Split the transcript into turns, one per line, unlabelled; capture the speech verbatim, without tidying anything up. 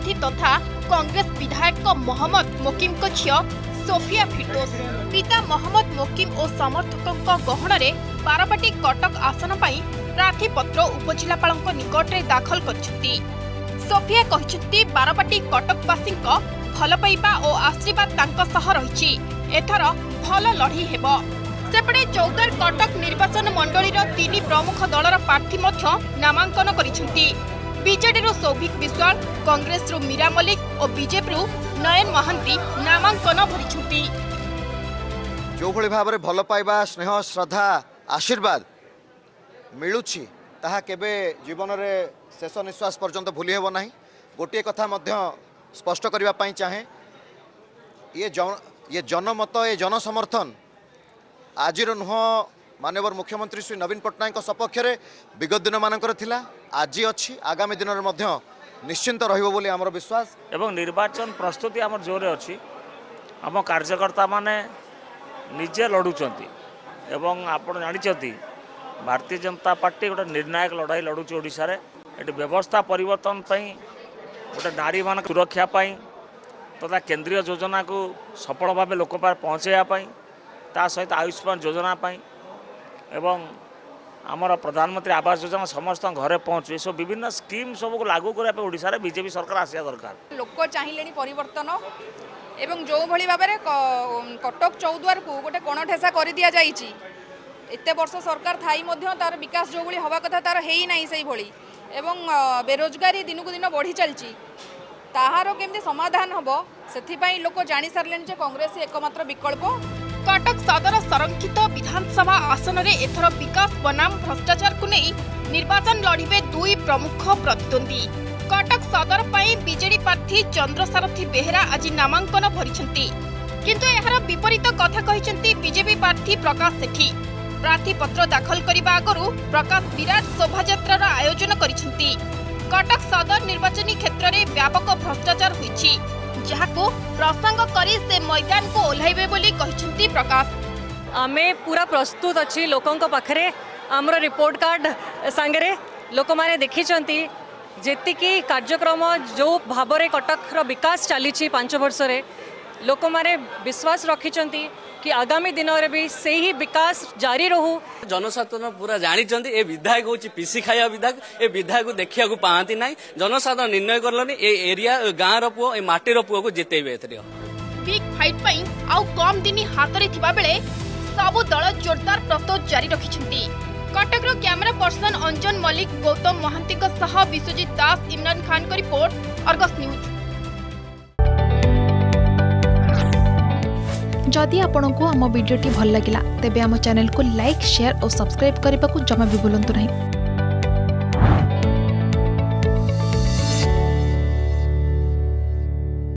प्रार्थी तथा कांग्रेस विधायक मोहम्मद मोकिम को झियो सोफिया फिरदोस पिता मोहम्मद मोकिम और समर्थकों गहन में बारवाटी कटक आसन पर प्रार्थी पत्र उपजिलापाल निकट में दाखल कर सोफिया कहते बारवाटी कटकवासी भल पाइबा और आशीर्वाद रही एथर भल लड़ी हेब सेपटे चौदार कटक निर्वाचन मंडलीर तीन प्रमुख दलर प्रार्थी नामांकन करिसेंती बीजेडी रु सौभिक विश्वाल कांग्रेस रु मीरा मल्लिक और बीजेपी रु नयन महांती नामांकन भरिसेंती।
जो भली भाव में भल पाइबा स्नेह श्रद्धा आशीर्वाद मिलुछि ताहा केबे जीवन रे शेष निश्वास पर्यंत भूली हेब नाही। गोटे कथा मध्य स्पष्ट करबा पई चाहे ये जन ये जनमत ये जनसमर्थन आजिर नुह माननीय मुख्यमंत्री श्री नवीन पट्टनायक सपक्ष में विगत दिन मानकर थिला आज अच्छी आगामी दिन में निश्चिंत रहिबो बोली हमर विश्वास
एवं निर्वाचन प्रस्तुति आम जोरे अच्छी आम कार्यकर्ता माने निजे लड़ुचंती एवं आपण जानिचंती भारतीय जनता पार्टी गोटे निर्णायक लड़ाई लड़ुची ओडिशा रे एटी व्यवस्था परिवर्तन पई गोटे नारी मान सुरक्षा पई तथा केंद्रीय योजना को सफल भाव लोक पार पहुँचाइया ता सहित आयुष्मान योजना पाई एवं आमर प्रधानमंत्री आवास योजना समस्त घरे पहुँच ये सब विभिन्न स्कीम सब को लागू करने ओडिशा रे बीजेपी सरकार आसिया दरकार।
लोक चाहिए परिवर्तन एवं जो भली भाव में कटक चौद्वार को गोटे कणठेसा कर दि जाइए एत वर्ष सरकार थाई मध्य तार विकास जो भली हवा कथा तार है ना से भली एवं बेरोजगारी दिन को दिन बढ़ी चलती ताहार केमती समाधान हम से लोक जानी सारे कांग्रेस एकमात्र विकल्प।
कटक सदर संरक्षित विधानसभा आसन में एथर विकास बनाम भ्रष्टाचार को नहीं निर्वाचन लड़िबे दुई प्रमुख प्रतिद्वंदी। कटक सदर पर बीजेडी प्रार्थी चंद्रसारथी बेहेरा आज नामांकन भरिछंती किंतु एहार विपरीत कथा कहिसेंती बीजेपी प्रार्थी प्रकाश सेठी। प्रार्थी पत्र दाखल करने आगु प्रकाश विराट शोभायात्रार आयोजन करिसेंती। कटक सदर निर्वाचनी क्षेत्र में व्यापक भ्रष्टाचार होईछि जहाको प्रसंग करी से मैदान को ओह्लाइबे बोली कहिसेंती प्रकाश।
आमे पूरा प्रस्तुत अच्छी लोकंक पाखरे आमर रिपोर्ट कार्ड सांगरे लोक माने देखिचंती जेतिकी कार्यक्रम जो भाव में कटक विकास चली पांच वर्ष रे लोक माने विश्वास रखिचंती कि आगामी दिन में भी से ही विकास जारी रहू।
जनसाधारण पूरा जानते ए विधायक हूँ पीसी खाया विधायक ए विधायक देखा पाती ना जनसाधारण निर्णय करलनि ए एरिया गाँव पुओ ए माटीर पुओ को जितेबे एथरे।
बिग फाइट पई आउ कम दिन हाथ रे थिबा बेले सबु दल जोरदार प्रस्तुत जारी रखिछंती। कटक कैमरा पर्सन अंजन मल्लिक गौतम महांती सह विश्वजीत दास इमरान खान का रिपोर्ट अर्गस न्यूज।
जदि आपंक आम भिडी भल लगा तेब आम चैनल को लाइक शेयर और सब्सक्राइब करने को जमा भी भूलु नहीं।